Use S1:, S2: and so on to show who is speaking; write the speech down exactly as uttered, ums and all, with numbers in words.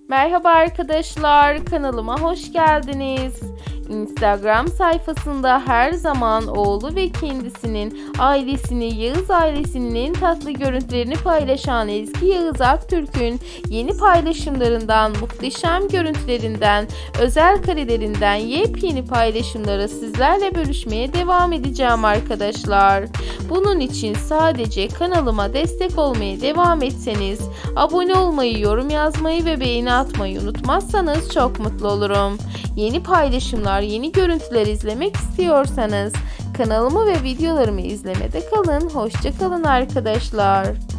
S1: Merhaba arkadaşlar, kanalıma hoş geldiniz. Instagram sayfasında her zaman oğlu ve kendisinin ailesini, Yağız ailesinin en tatlı görüntülerini paylaşan Ezgi Yağız Aktürk'ün yeni paylaşımlarından, muhteşem görüntülerinden, özel karelerinden yepyeni paylaşımları sizlerle bölüşmeye devam edeceğim arkadaşlar. Bunun için sadece kanalıma destek olmaya devam etseniz, abone olmayı, yorum yazmayı ve beğeni atmayı unutmazsanız çok mutlu olurum. Yeni paylaşımlar, yeni görüntüler izlemek istiyorsanız kanalımı ve videolarımı izlemede kalın. Hoşça kalın arkadaşlar.